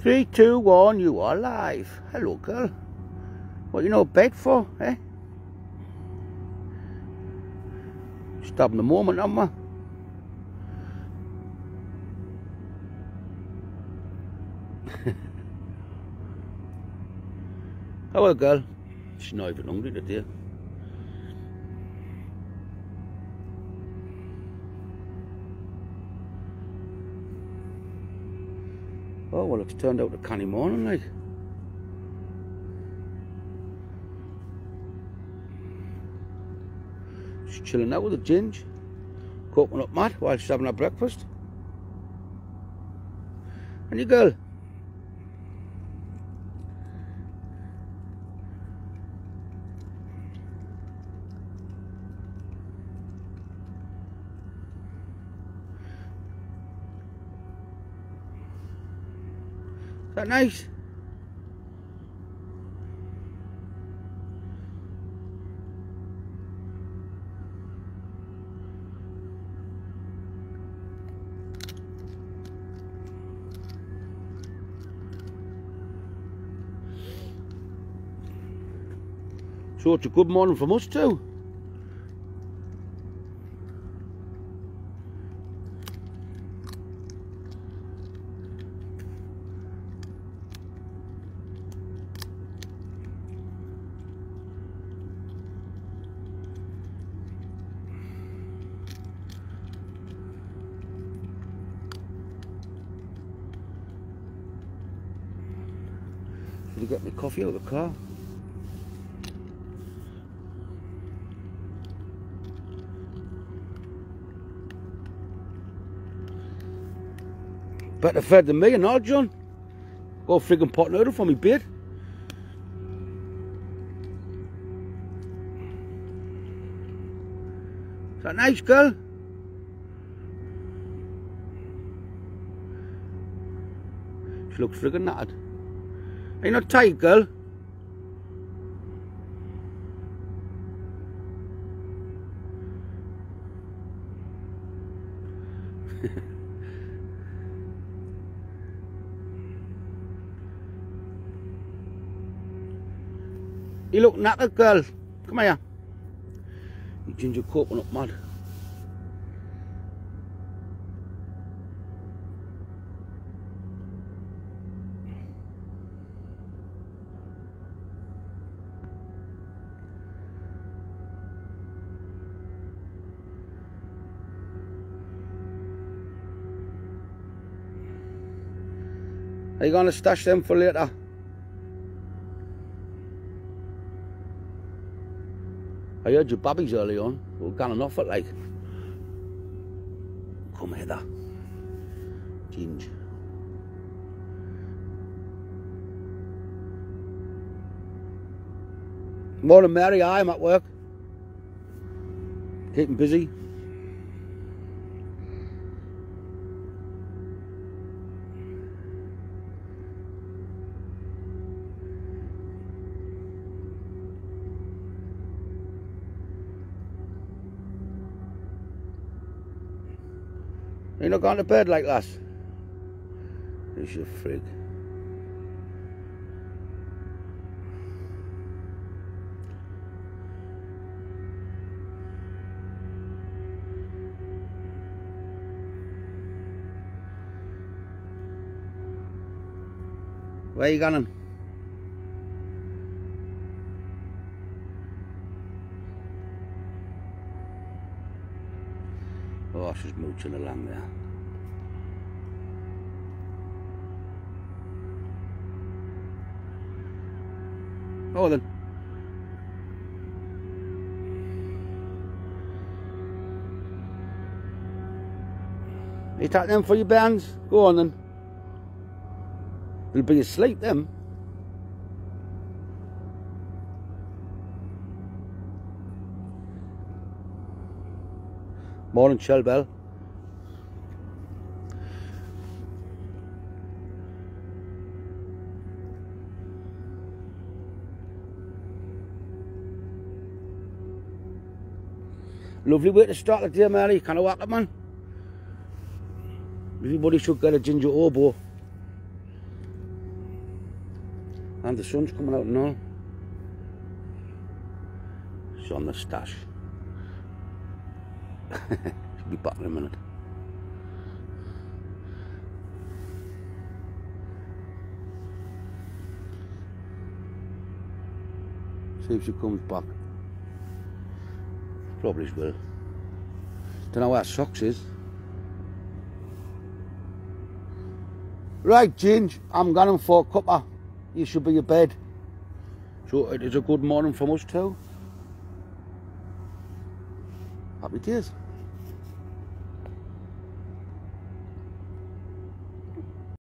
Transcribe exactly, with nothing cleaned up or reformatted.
Three, two, one, you are live. Hello, girl. What you know bed for, eh? Stop in the moment, aren't we? Hello, girl. She's not even hungry today. Oh, well, it's turned out a canny morning, like. She's chilling out with a ginge, coconut mat while she's having her breakfast. And you, girl? Is that nice? So it's a good morning from us too. Did you get me coffee out of the car? Better fed than me and all, John. Go friggin' pot noodle for me, bait. Is that nice, girl? She looks friggin' knackered. Are you not tired, girl? You look knackered, girl. Come here. You ginger coconut mud. Are you going to stash them for later? I heard your babbies early on. We were going off it like. Come hither. Ginge. Morning, Mary. I'm at work. Keeping busy. You're not going to bed like that? This your frig. Where are you going? Oh, she's mooching along there. Oh then. You take them for your bands? Go on then. They'll be asleep them. Morning, Shell Bell. Lovely way to start the day, Mary. Can I walk it, man? Everybody should get a ginger oboe. And the sun's coming out now. She's on the stash. She'll be back in a minute. See if she comes back. Probably she will. Don't know where Socks is. Right, Ginge, I'm going for a cuppa. You should be in bed. So it is a good morning from us too. Happy days.